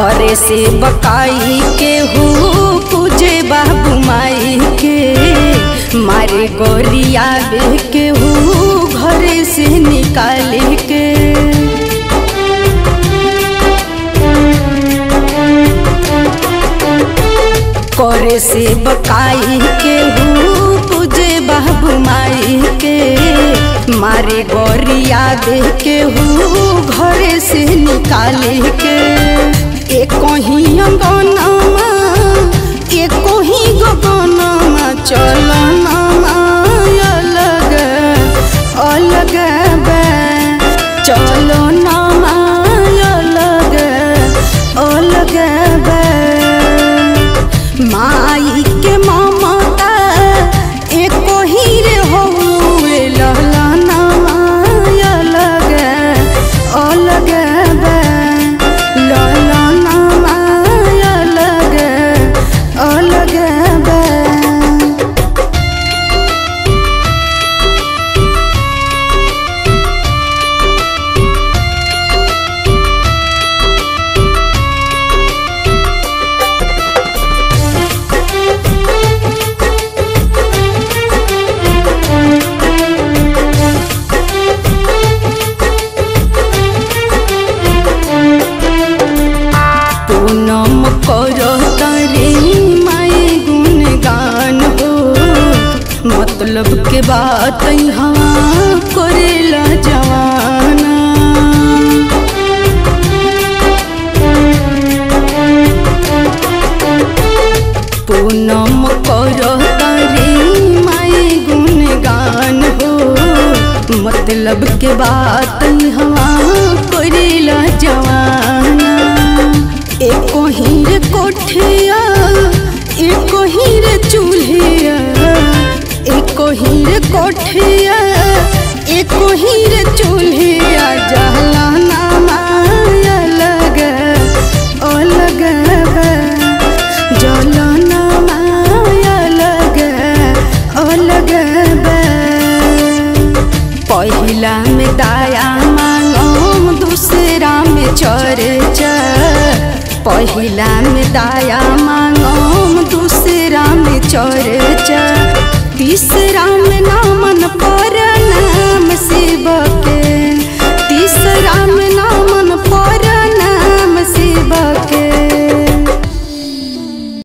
करे से बकाई के हो पूजे बाबू माई के, मारे गोरिया बे के हो घरे से निकाल के। करे से बकाई के हो पूजे बाबू माई के, मारे गोरिया बे के हो घरे से निकाल के। एको ही अंगनमा एको ही गगनमा चलनमा अलग अलग बा, चलो नमा अलग अलग बा। माई के ममता एको ही रे होए ललनमा अलग अलग बा, ललनमा अलग अलग बा। पूनम करो तारे माई गुणगान हो, मतलब के बात यहाँ करेला जवाना। पूनम करो तारे माई गुणगान हो, मतलब के बात यहाँ करेला जवाना। एको ही रे कोठिया एको ही रे चूल्हिया, एको ही रे कोठिया एको ही रे चूल्हिया, जलाना अलग अलग बा, जलाना अलग अलग बा। पहिला में दाया मांगम दूसरा में चर्चा, पहिला में दाया मांगम दूसरा में चर्चा, तीसरा